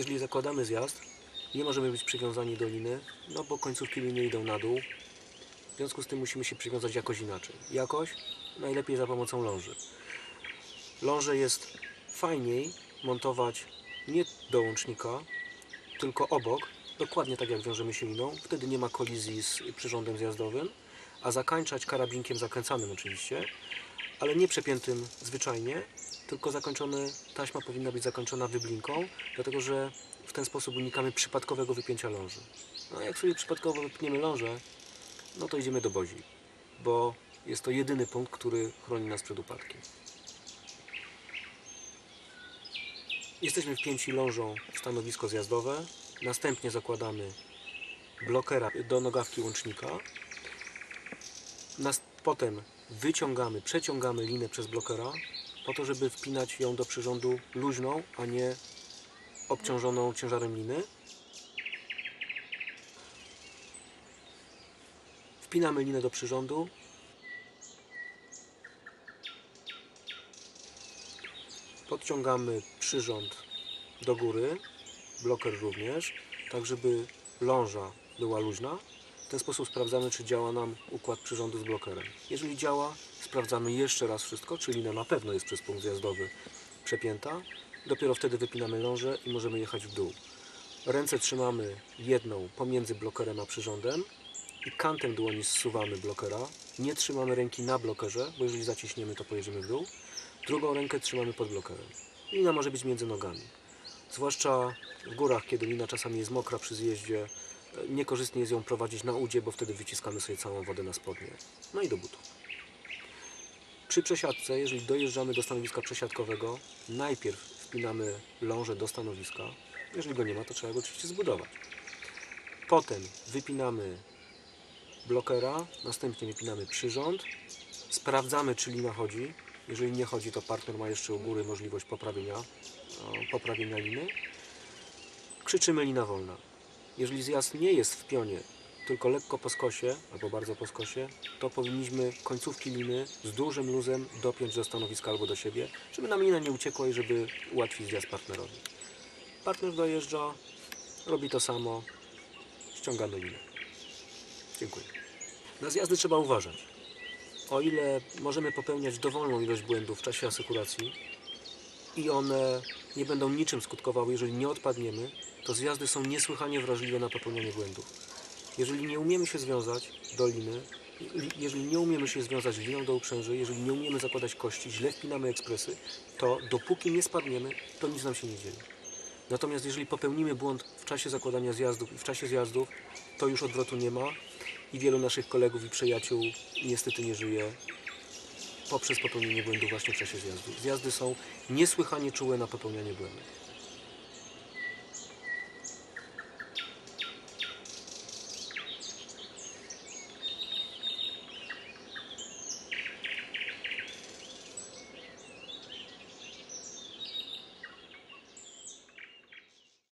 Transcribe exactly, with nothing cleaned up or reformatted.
Jeżeli zakładamy zjazd, nie możemy być przywiązani do liny, no bo końcówki liny idą na dół. W związku z tym musimy się przywiązać jakoś inaczej. Jakoś? Najlepiej za pomocą ląży. Lążę jest fajniej montować nie do łącznika, tylko obok, dokładnie tak jak wiążemy się liną. Wtedy nie ma kolizji z przyrządem zjazdowym, a zakańczać karabinkiem zakręcanym oczywiście, ale nie przepiętym zwyczajnie, tylko zakończony, taśma powinna być zakończona wyblinką, dlatego że w ten sposób unikamy przypadkowego wypięcia ląży. No a jak sobie przypadkowo wypniemy lążę, no to idziemy do bozi, bo jest to jedyny punkt, który chroni nas przed upadkiem. Jesteśmy wpięci lążą w stanowisko zjazdowe, następnie zakładamy blokera do nogawki łącznika, potem wyciągamy, przeciągamy linę przez blokera po to, żeby wpinać ją do przyrządu luźną, a nie obciążoną ciężarem liny. Wpinamy linę do przyrządu. Podciągamy przyrząd do góry, bloker również, tak żeby ląża była luźna. W ten sposób sprawdzamy, czy działa nam układ przyrządu z blokerem. Jeżeli działa, sprawdzamy jeszcze raz wszystko, czy lina na pewno jest przez punkt zjazdowy przepięta. Dopiero wtedy wypinamy lążę i możemy jechać w dół. Ręce trzymamy jedną pomiędzy blokerem a przyrządem i kantem dłoni zsuwamy blokera. Nie trzymamy ręki na blokerze, bo jeżeli zaciśniemy, to pojedziemy w dół. Drugą rękę trzymamy pod blokerem. Lina może być między nogami. Zwłaszcza w górach, kiedy lina czasami jest mokra przy zjeździe, niekorzystnie jest ją prowadzić na udzie, bo wtedy wyciskamy sobie całą wodę na spodnie. No i do butów. Przy przesiadce, jeżeli dojeżdżamy do stanowiska przesiadkowego, najpierw wpinamy lążę do stanowiska. Jeżeli go nie ma, to trzeba go oczywiście zbudować. Potem wypinamy blokera, następnie wypinamy przyrząd. Sprawdzamy, czy lina chodzi. Jeżeli nie chodzi, to partner ma jeszcze u góry możliwość poprawienia, poprawienia liny. Krzyczymy: lina wolna. Jeżeli zjazd nie jest w pionie, tylko lekko po skosie, albo bardzo po skosie, to powinniśmy końcówki liny z dużym luzem dopiąć do stanowiska albo do siebie, żeby nam lina nie uciekła i żeby ułatwić zjazd partnerowi. Partner dojeżdża, robi to samo, ściągamy linę. Dziękuję. Na zjazdy trzeba uważać. O ile możemy popełniać dowolną ilość błędów w czasie asykuracji i one nie będą niczym skutkowały, jeżeli nie odpadniemy, to zjazdy są niesłychanie wrażliwe na popełnianie błędów. Jeżeli nie umiemy się związać do liny, jeżeli nie umiemy się związać liną do uprzęży, jeżeli nie umiemy zakładać kości, źle wpinamy ekspresy, to dopóki nie spadniemy, to nic nam się nie dzieje. Natomiast jeżeli popełnimy błąd w czasie zakładania zjazdów i w czasie zjazdów, to już odwrotu nie ma i wielu naszych kolegów i przyjaciół niestety nie żyje poprzez popełnienie błędu właśnie w czasie zjazdów. Zjazdy są niesłychanie czułe na popełnianie błędów.